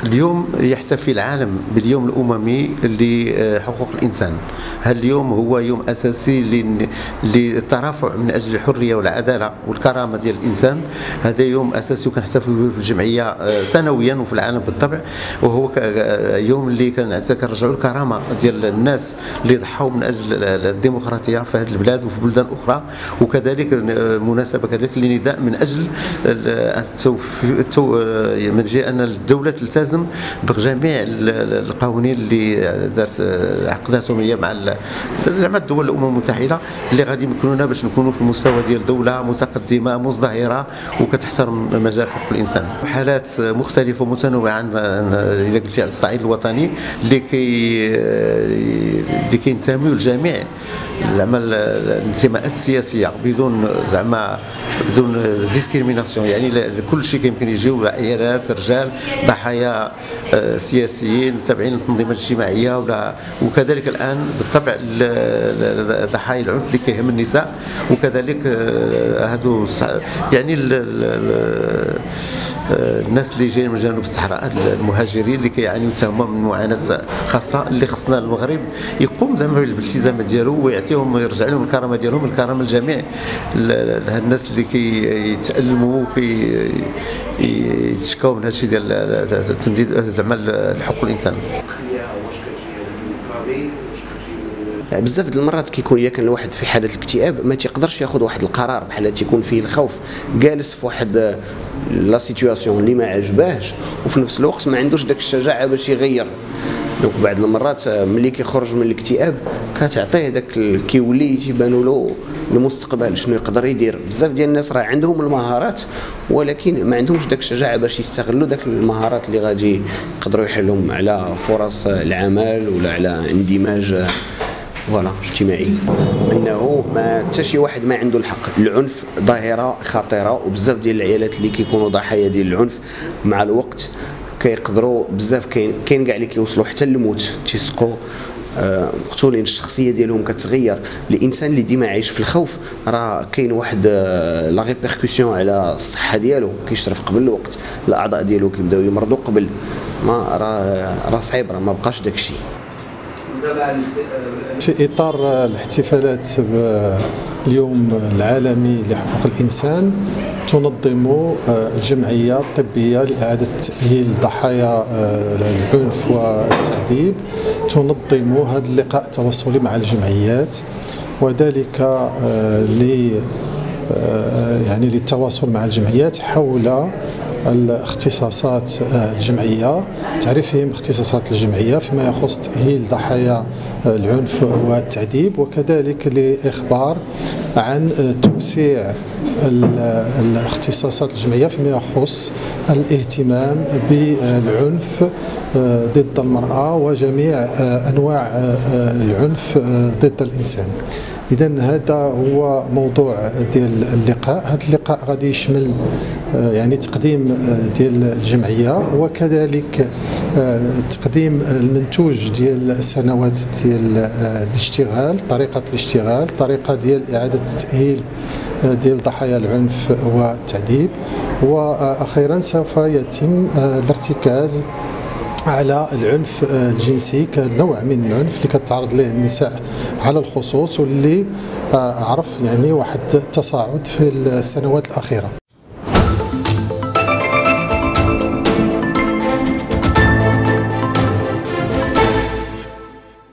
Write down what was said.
اليوم يحتفي العالم باليوم الأممي لحقوق الإنسان. هذا اليوم هو يوم أساسي للترافع من أجل الحرية والعدالة والكرامة ديال الإنسان. هذا يوم أساسي وكنحتفل به في الجمعية سنويا وفي العالم بالطبع، وهو يوم اللي كنرجعوا الكرامة ديال الناس اللي ضحوا من أجل الديمقراطية في هذه البلاد وفي بلدان أخرى، وكذلك مناسبة كذلك لنداء من أجل من جهة أن الدولة تلتزم بجميع القوانين اللي دارت عقداتهم هي مع زعما الدول الأمم المتحدة، اللي غادي يمكنونا باش نكونوا في المستوى ديال دولة متقدمة مزدهرة وكتحترم مجال حقوق الإنسان. حالات مختلفة ومتنوعة إذا قلتي على الصعيد الوطني اللي كينتميوا لجميع زعما الانتماءات السياسية بدون ديسكريميناسيون، يعني كل شيء كيمكن يجيو عائلات رجال ضحايا سياسيين تابعين للتنظيمات الاجتماعيه وكذلك الان بالطبع ضحايا العنف اللي كيهم النساء، وكذلك هادو يعني الناس اللي جايين من جنوب الصحراء المهاجرين اللي كيعانيو حتى هما من معاناه خاصه، اللي خصنا المغرب يقوم زعما بالالتزامات ديالو ويعطيهم يرجع لهم الكرامه ديالهم، الكرامه لجميع هاد الناس اللي كيتالموا يتشكاو من هادشي ديال التمديد زعما حقوق الانسان. بزاف د المرات كيكون كان الواحد في حاله الاكتئاب ما تيقدرش ياخذ واحد القرار بحال تيكون فيه الخوف، جالس في واحد لا سيتوياسيون اللي ما عجباهش وفي نفس الوقت ما عندوش داك الشجاعه باش يغير. دونك بعض المرات ملي كيخرج من الاكتئاب كتعطيه داك كيولي تيبانوا له المستقبل شنو يقدر يدير. بزاف ديال الناس راه عندهم المهارات ولكن ما عندهمش داك الشجاعه باش يستغلوا داك المهارات اللي غادي يقدروا يحلهم على فرص العمل ولا على اندماج اجتماعي. انه ما حتى شي واحد ما عنده الحق. العنف ظاهره خطيره وبزاف ديال العائلات اللي كيكونوا ضحايا ديال العنف مع الوقت كيقدروا بزاف كاين كاع اللي كيوصلوا حتى للموت، تيسقوا مقتولين. الشخصيه ديالهم كتغير. الانسان اللي ديما عايش في الخوف راه كاين واحد لا ريبيركوسيون على الصحه ديالو، كيشرف قبل الوقت، الاعضاء ديالو كيبداو يمرضوا قبل ما راه صعيب، راه ما بقاش داك الشيء. في إطار الاحتفالات باليوم العالمي لحقوق الإنسان تنظم الجمعية الطبية لإعادة تأهيل ضحايا العنف والتعذيب تنظم هذا اللقاء التواصلي مع الجمعيات، وذلك للتواصل مع الجمعيات حول الاختصاصات الجمعية، تعريفهم اختصاصات الجمعية فيما يخص تأهيل ضحايا العنف والتعذيب، وكذلك لإخبار عن توسيع الاختصاصات الجمعية فيما يخص الاهتمام بالعنف ضد المرأة وجميع أنواع العنف ضد الإنسان. إذن هذا هو موضوع ديال اللقاء. هذا اللقاء غادي يشمل يعني تقديم ديال الجمعية وكذلك تقديم المنتوج ديال السنوات ديال الاشتغال، طريقة الاشتغال، طريقة ديال إعادة التأهيل ديال ضحايا العنف والتعذيب، وأخيرا سوف يتم الارتكاز على العنف الجنسي كنوع من العنف اللي كتعرض له النساء على الخصوص واللي عرف يعني واحد التصاعد في السنوات الأخيرة.